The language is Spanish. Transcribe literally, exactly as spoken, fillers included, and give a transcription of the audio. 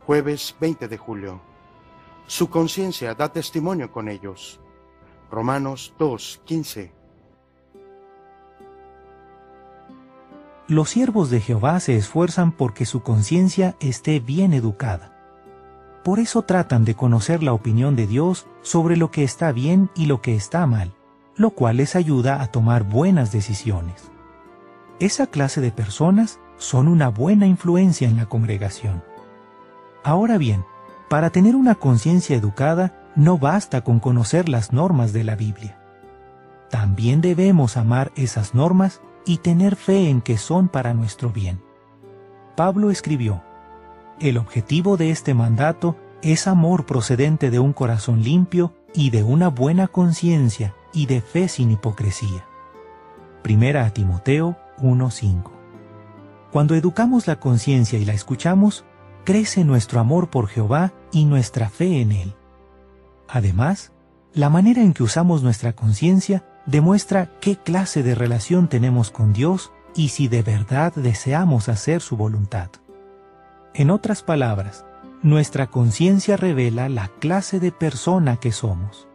Jueves veinte de julio. Su conciencia da testimonio con ellos. Romanos dos, quince. Los siervos de Jehová se esfuerzan porque su conciencia esté bien educada. Por eso tratan de conocer la opinión de Dios sobre lo que está bien y lo que está mal, lo cual les ayuda a tomar buenas decisiones. Esa clase de personas son una buena influencia en la congregación. Ahora bien, para tener una conciencia educada, no basta con conocer las normas de la Biblia. También debemos amar esas normas y tener fe en que son para nuestro bien. Pablo escribió: el objetivo de este mandato es amor procedente de un corazón limpio y de una buena conciencia y de fe sin hipocresía. Primera a Timoteo uno cinco. Cuando educamos la conciencia y la escuchamos, crece nuestro amor por Jehová y nuestra fe en Él. Además, la manera en que usamos nuestra conciencia demuestra qué clase de relación tenemos con Dios y si de verdad deseamos hacer su voluntad. En otras palabras, nuestra conciencia revela la clase de persona que somos.